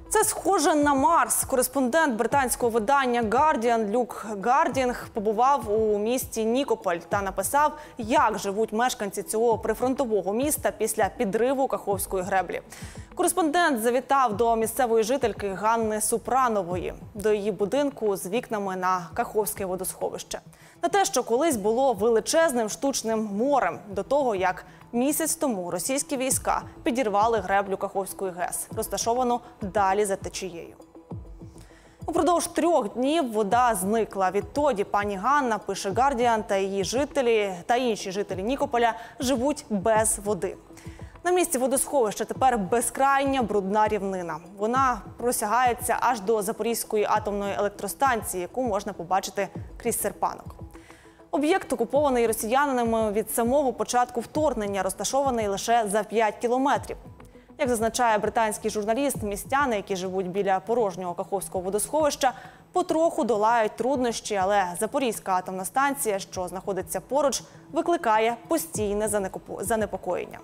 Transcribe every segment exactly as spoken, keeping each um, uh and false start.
Це схоже на Марс. Кореспондент британського видання «Гардіан» Люк Гардінг побував у місті Нікополь та написав, як живуть мешканці цього прифронтового міста після підриву Каховської греблі. Кореспондент завітав до місцевої жительки Ганни Супранової, до її будинку з вікнами на Каховське водосховище. На те, що колись було величезним штучним морем, до того, як місяць тому російські війська підірвали греблю Каховської ГЕС, розташовану далі за течією. Упродовж трьох днів вода зникла. Відтоді пані Ганна, пише «Гардіан», та її жителі та інші жителі Нікополя живуть без води. На місці водосховища тепер безкрайня брудна рівнина. Вона просягається аж до Запорізької атомної електростанції, яку можна побачити крізь серпанок. Об'єкт окупований росіянами від самого початку вторгнення, розташований лише за п'ять кілометрів. Як зазначає британський журналіст, містяни, які живуть біля порожнього Каховського водосховища, потроху долають труднощі, але Запорізька атомна станція, що знаходиться поруч, викликає постійне занепокоєння.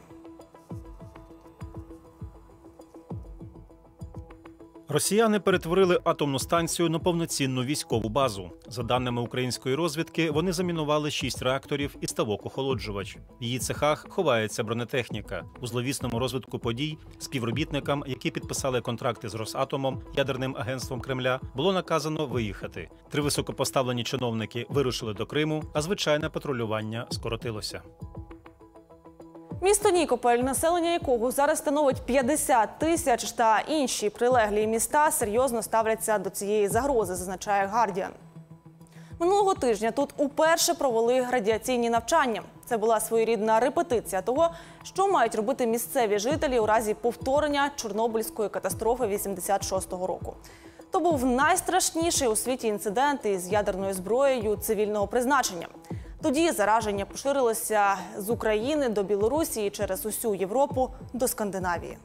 Росіяни перетворили атомну станцію на повноцінну військову базу. За даними української розвідки, вони замінували шість реакторів і ставок-охолоджувач. В її цехах ховається бронетехніка. У зловісному розвитку подій співробітникам, які підписали контракти з Росатомом, ядерним агентством Кремля, було наказано виїхати. Три високопоставлені чиновники вирушили до Криму, а звичайне патрулювання скоротилося. Місто Нікополь, населення якого зараз становить п'ятдесят тисяч, та інші прилеглі міста серйозно ставляться до цієї загрози, зазначає «Гардіан». Минулого тижня тут уперше провели радіаційні навчання. Це була своєрідна репетиція того, що мають робити місцеві жителі у разі повторення Чорнобильської катастрофи вісімдесят шостого року. То був найстрашніший у світі інцидент із ядерною зброєю цивільного призначення. Тоді зараження поширилося з України до Білорусі і через усю Європу до Скандинавії.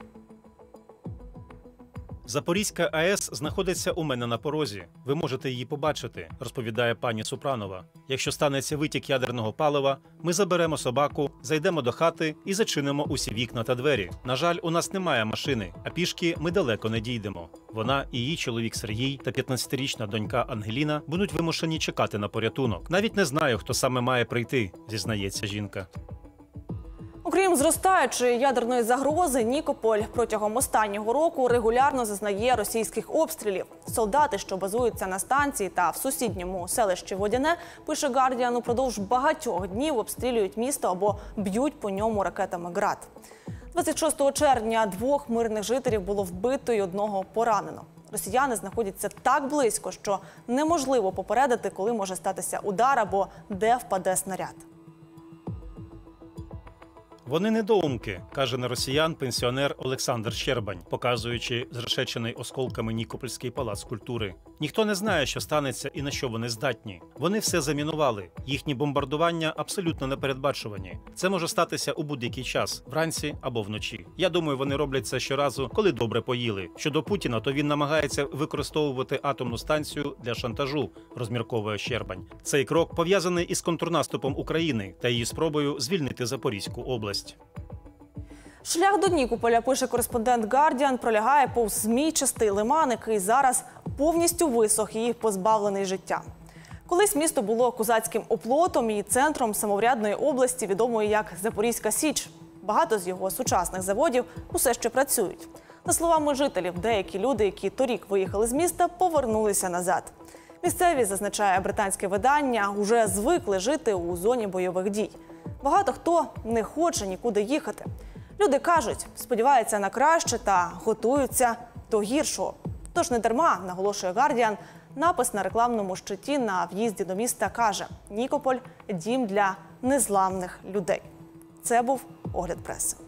Запорізька АЕС знаходиться у мене на порозі. Ви можете її побачити, розповідає пані Супранова. Якщо станеться витік ядерного палива, ми заберемо собаку, зайдемо до хати і зачинимо усі вікна та двері. На жаль, у нас немає машини, а пішки ми далеко не дійдемо. Вона і її чоловік Сергій та п'ятнадцятирічна донька Ангеліна будуть вимушені чекати на порятунок. Навіть не знаю, хто саме має прийти, зізнається жінка. Окрім зростаючої ядерної загрози, Нікополь протягом останнього року регулярно зазнає російських обстрілів. Солдати, що базуються на станції та в сусідньому селищі Водяне, пише «Гардіан», упродовж багатьох днів обстрілюють місто або б'ють по ньому ракетами «Град». двадцять шостого червня двох мирних жителів було вбито і одного поранено. Росіяни знаходяться так близько, що неможливо попередити, коли може статися удар або де впаде снаряд. Вони недоумки, каже на росіян пенсіонер Олександр Щербань, показуючи зрешечений осколками Нікопольський палац культури. Ніхто не знає, що станеться і на що вони здатні. Вони все замінували. Їхні бомбардування абсолютно непередбачувані. Це може статися у будь-який час, вранці або вночі. Я думаю, вони роблять це щоразу, коли добре поїли. Щодо Путіна, то він намагається використовувати атомну станцію для шантажу, розмірковує Щербань. Цей крок пов'язаний із контрнаступом України та її спробою звільнити Запорізьку область. Шлях до Нікополя, пише кореспондент «Гардіан», пролягає повз змійчастий лиман, який зараз повністю висох і позбавлений життя. Колись місто було козацьким оплотом і центром самоврядної області, відомої як Запорізька Січ. Багато з його сучасних заводів усе ще працюють. За словами жителів, деякі люди, які торік виїхали з міста, повернулися назад. Місцеві, зазначає британське видання, уже звикли жити у зоні бойових дій. Багато хто не хоче нікуди їхати. Люди кажуть, сподіваються на краще та готуються до гіршого. Тож не дарма, наголошує «Гардіан», напис на рекламному щиті на в'їзді до міста каже «Нікополь – дім для незламних людей». Це був огляд преси.